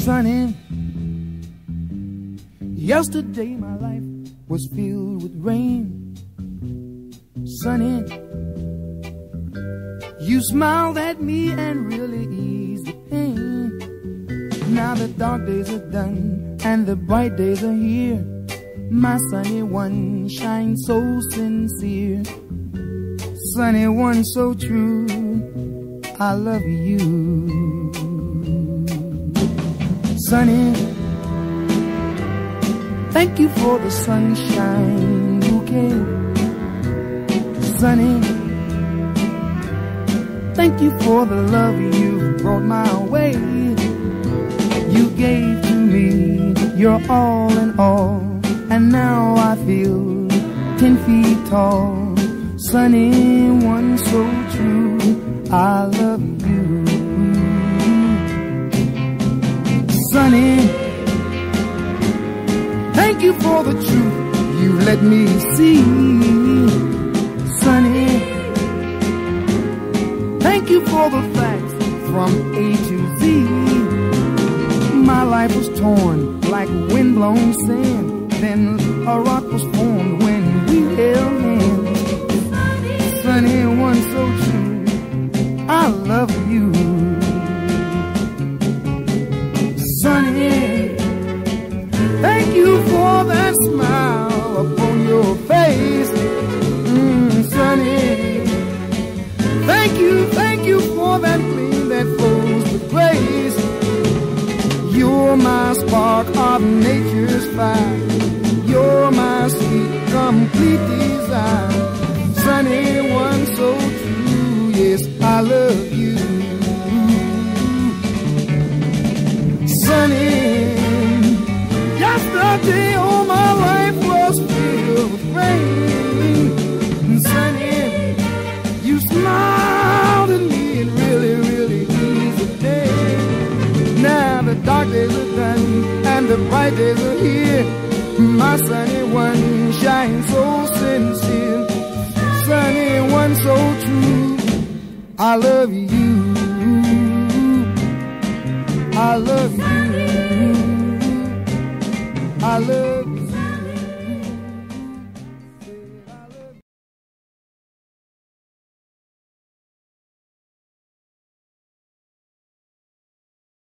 sunny. Yesterday my life was filled with rain. Sunny, you smiled at me and really eased the pain. Now the dark days are done and the bright days are here. My sunny one shines so sincere. Sunny one so true, I love you. Sunny, thank you for the sunshine bouquet. Sunny, thank you for the love you brought my way. You gave to me your all in all, and now I feel 10 feet tall. Sunny one so true, I love you. Sunny, thank you for the truth you let me see. Sunny, thank you for the facts from A to Z. My life was torn like windblown sand, then a rock was formed when we held hands. Sunny one so true, I love you. Sunny, thank you for that smile upon your face. Sunny, thank you for that gleam that flows with grace. You're my spark of nature's fire. You're my sweet, complete desire. Sunny one so true, yes, I love you. Sunny, yesterday all my life was filled with rain. Sunny, you smiled at me and really, really eased the day. Now the dark days are done and the bright days are here. My sunny one shines so sincere. Sunny one so true, I love you. I love you. I love you.